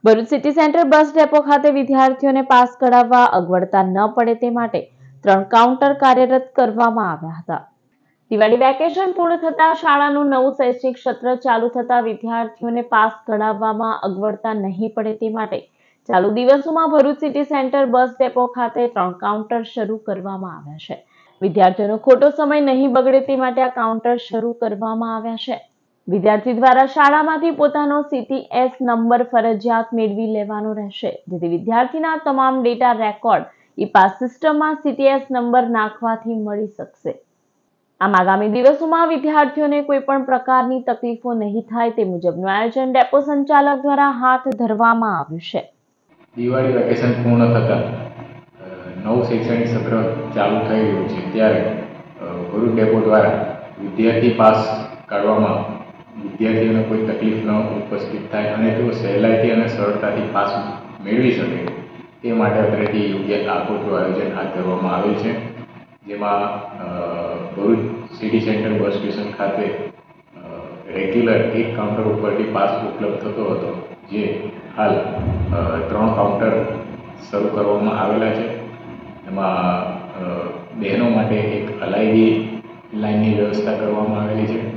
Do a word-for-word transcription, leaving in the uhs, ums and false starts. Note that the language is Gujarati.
Bharuch city centre bus depot ખાતે વિદ્યાર્થીઓને પાસ કઢાવવા અગવડતા ન પડે તે માટે ત્રણ કાઉન્ટર કાર્યરત કરવામાં આવ્યા હતા। દિવાળી વેકેશન પૂર્ણ થતા શાળાનું નવું શૈક્ષણિક સત્ર ચાલુ થતા વિદ્યાર્થીઓને પાસ કઢાવવામાં અગવડતા નહીં પડે તે માટે ચાલુ દિવસોમાં Bharuch city centre bus depot ખાતે ત્રણ કાઉન્ટર શરૂ કરવામાં આવ્યા છે। વિદ્યાર્થીઓનો ખોટો સમય નહીં બગડે તે માટે આ કાઉન્ટર શરૂ કરવામાં આવ્યા છે। વિદ્યાર્થી દ્વારા શાળામાંથી પોતાનો સીટીએસ નંબર ફરજિયાત મેળવી લેવાનો રહેશે, જેથી વિદ્યાર્થીના તમામ ડેટા રેકોર્ડ ઈ પાસ સિસ્ટમમાં સીટીએસ નંબર નાખવાથી મળી શકશે। આમ આગામી દિવસોમાં વિદ્યાર્થીઓને કોઈ પણ પ્રકારની તકલીફો નહીં થાય તે મુજબનું આયોજન ડેપો સંચાલક દ્વારા હાથ ધરવામાં આવ્યું છે। દિવાળી વેકેશન પૂર્ણ થતા નવું શૈક્ષણિક સત્ર ચાલુ થઈ રહ્યું છે, ત્યારે ભરૂચ ડેપો દ્વારા વિદ્યાર્થી પાસ કાઢવામાં વિદ્યાર્થીઓને કોઈ તકલીફ ન ઉપસ્થિત થાય અને તેઓ સહેલાઈથી અને સરળતાથી પાસ મેળવી શકે તે માટે અત્રેથી યોગ્ય આગોતરું આયોજન હાથ ધરવામાં આવેલ છે, જેમાં Bharuch city centre bus station ખાતે રેગ્યુલર એક કાઉન્ટર ઉપરથી પાસ ઉપલબ્ધ થતો હતો, જે હાલ ત્રણ કાઉન્ટર શરૂ કરવામાં આવેલા છે। એમાં બહેનો માટે એક અલાયદી લાઇનની વ્યવસ્થા કરવામાં આવેલી છે।